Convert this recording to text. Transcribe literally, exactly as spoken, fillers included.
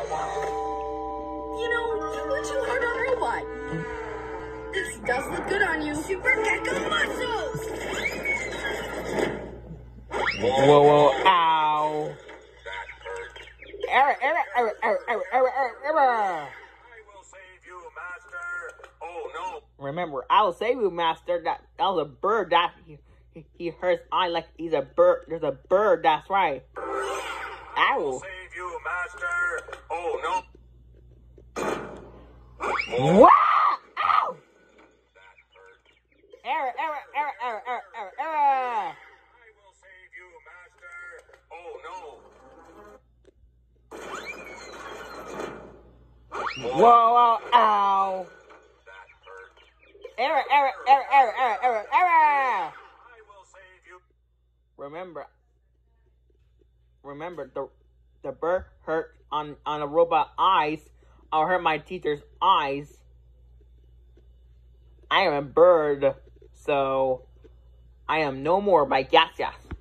You know, you were too hard on Robot. This does look good on you. Super Gecko muscles! Whoa, whoa, ow. Error, error, error, error, error, error, error. I will save you, Master. Oh, no. Remember, I will save you, Master. That, that was a bird that he, he, he hurt his eye like he's a bird. There's a bird, that's right. I will Ow. save you, Master. Oh, no. Wow! Ow! Error, error, error, error, error, error, error. I will save you, Master. Oh, no. Whoa, whoa, ow. That hurt. Error, error, error, error, error, error, error. I will save you. Remember, remember the the bird hurt on on a robot eyes. I'll hurt my teacher's eyes. I am a bird, so I am no more by Gas Gas.